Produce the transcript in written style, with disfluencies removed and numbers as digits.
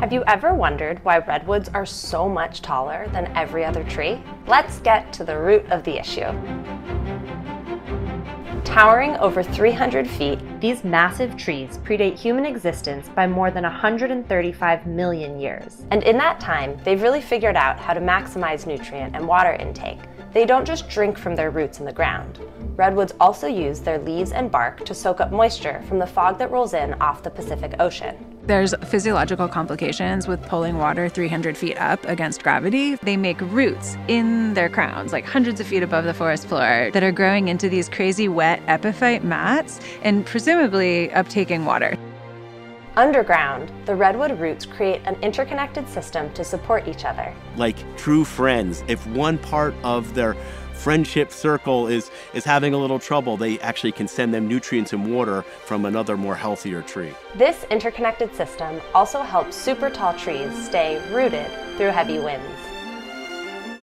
Have you ever wondered why redwoods are so much taller than every other tree? Let's get to the root of the issue. Towering over 300 feet, these massive trees predate human existence by more than 135 million years. And in that time, they've really figured out how to maximize nutrient and water intake. They don't just drink from their roots in the ground. Redwoods also use their leaves and bark to soak up moisture from the fog that rolls in off the Pacific Ocean. There's physiological complications with pulling water 300 feet up against gravity. They make roots in their crowns, like hundreds of feet above the forest floor, that are growing into these crazy wet epiphyte mats and presumably uptaking water. Underground, the redwood roots create an interconnected system to support each other. Like true friends, if one part of their friendship circle is having a little trouble, they actually can send them nutrients and water from another more healthier tree. This interconnected system also helps super tall trees stay rooted through heavy winds.